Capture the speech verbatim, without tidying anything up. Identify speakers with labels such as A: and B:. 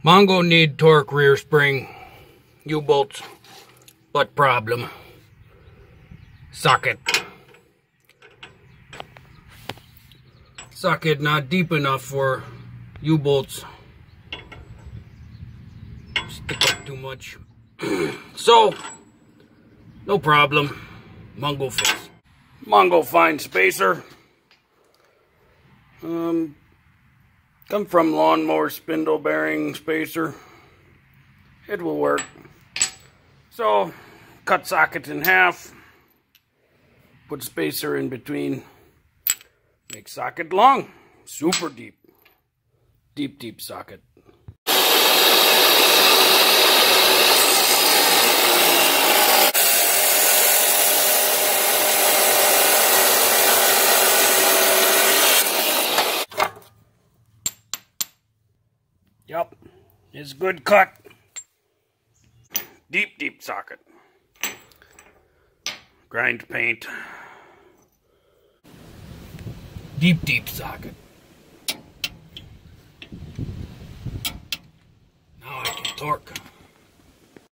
A: Mongo need torque rear spring, U-bolts, but problem, socket. Socket not deep enough for U-bolts, stick up too much. So, no problem, Mongo fix. Mongo fine spacer. Um, come from lawnmower spindle bearing spacer. It will work. So, cut socket in half. Put spacer in between. Make socket long. Super deep. Deep, deep socket. Yep, it's good cut. Deep, deep socket. Grind paint. Deep, deep socket. Now I can torque.